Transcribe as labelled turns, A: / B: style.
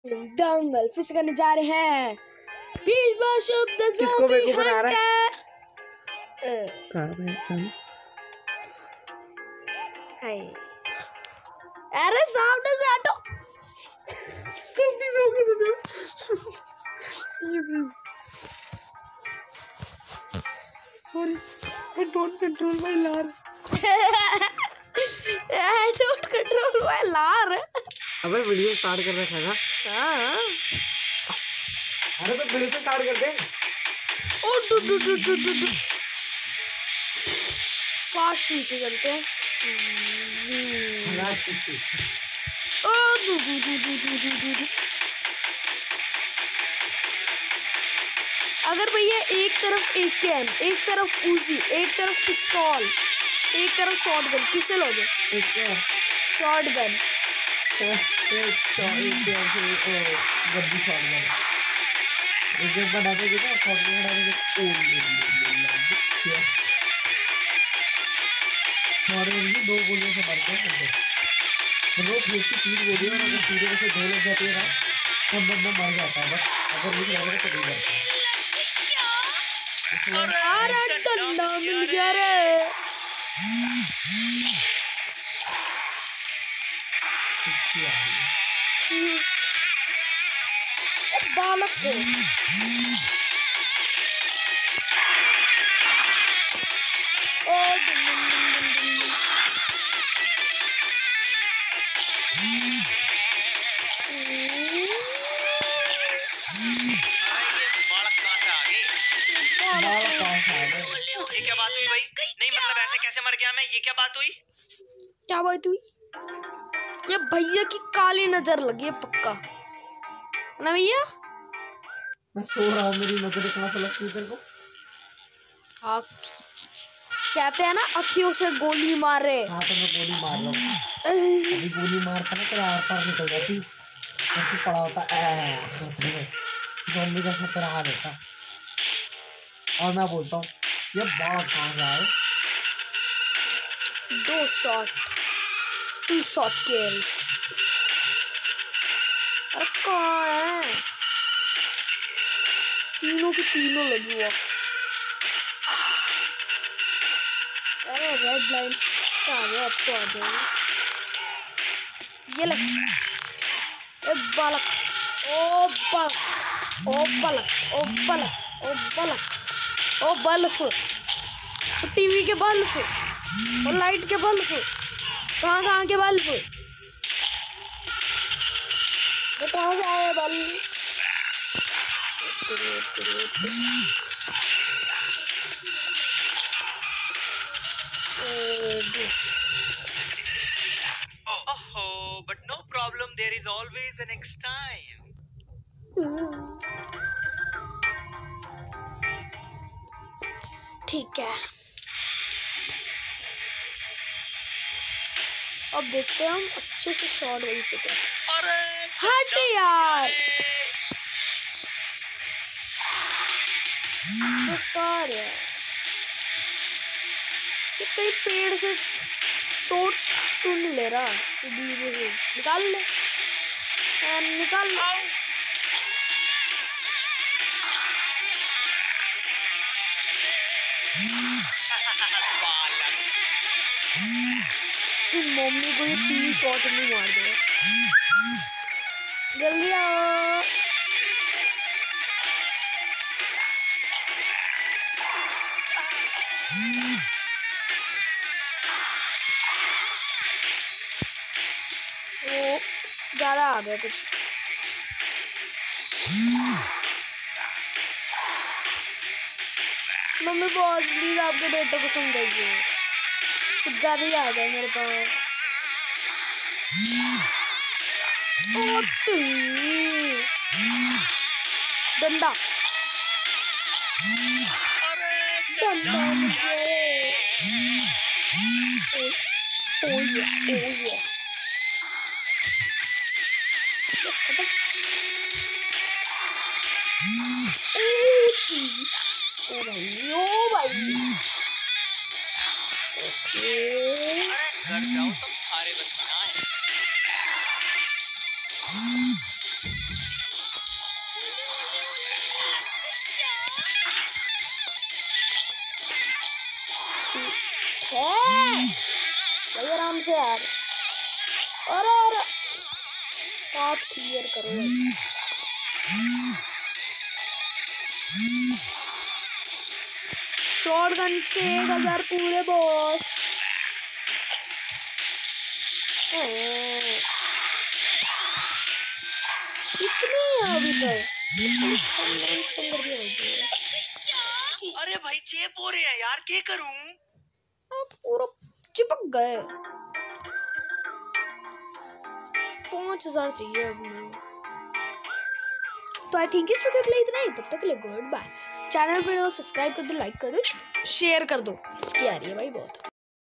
A: दंगल फिर से करने जा रहे हैं।
B: किसको बेवकूफ बना रहा है? कहाँ पे चल?
A: अरे सामने से हटो।
B: Sorry, I don't control my lar.
A: I don't control my lar.
B: अबे वीडियो स्टार्ट करना था ना?
A: हाँ।
B: अरे तो फिर से स्टार्ट कर दे।
A: ओ डू फास्ट नीचे चलते हैं।
B: लास्ट स्पीड से।
A: ओ डू। अगर भैया एक तरफ एक कैन, एक तरफ उजी, एक तरफ पिस्तौल, एक तरफ शॉटगन, किसे लोगे?
B: एक क्या?
A: शॉटगन।
B: एक गद्दी शॉटगन। एक बना के देखा शॉटगन बना के शॉटगन की 2 गोलियों से मारते हैं वो फिर की 3 गोलियां और अगर सीधे से 2 लग जाती है ना तब बंदा मर जाता है। बस अगर नहीं लग रहा तो नहीं मरता।
A: अरे डंडा मिल गया रे। बालक को
C: ये क्या बात हुई भाई? नहीं मतलब ऐसे कैसे मर गया मैं? ये क्या बात हुई?
A: क्या बात हुई? ये भैया की काली नजर लगी है पक्का ना भैया।
B: मैं सो रहा हूँ, मेरी नजर कहाँ से लगती है तेरे को?
A: हाँ कहते हैं ना अखियों से गोली मारे।
B: हाँ तो मैं गोली मार रहा हूँ। अभी गोली मारता ना तेरा आर पार निकल जाती और तू पड़ा होता ज़ॉम्बी जैसा तेरा हाल होता। और मैं बोलता हूँ ये बहुत कहाँ से आए?
A: 2 शॉट 2 शॉट किल। अरे कहाँ है? तीनों की तीनों लगी हुआ। अरे रेड लाइन कहाँ गया? अब तो आ जाएगी। ये ले ए बालक। ओ बालक ओ बालक ओ बालक ओ बालक ओ बल्ब, टीवी के बल्ब और लाइट के बल्ब। कहाँ के बल्ब? कहाँ से आए bulb?
C: Oh, but no problem. There is always the next time.
A: ठीक है, अब देखते हैं हम अच्छे से शॉट गन से क्या। हट यार, बेकार है ये। कहीं पेड़ से तोड़ नहीं ले रहा। निकाल ले निकाल ले। मम्मी को ये 3 शॉट नहीं मार देगा। जल्दी आओ। वो ज्यादा आ गया कुछ। मम्मी बॉस प्लीज आपके बेटे को समझाइए, कुछ ज्यादा ही आ गया मेरे पास। डंडा
C: घर जाओ, तुम थारे बस की ना है।
A: आप क्लियर करो। शॉटगन से 1000 पूरे बॉस। इतनी अभी तक
C: अरे भाई चेप हो रहे हैं यार, क्या करूं?
A: आप पूरा चिपक गए। 5000 चाहिए अब मुझे। तो आई थिंक इस वीडियो के लिए इतना ही। तब तक के लिए गुड बाय। चैनल पे सब्सक्राइब कर दो, लाइक कर दो, शेयर कर दो। क्या आ रही है भाई बहुत।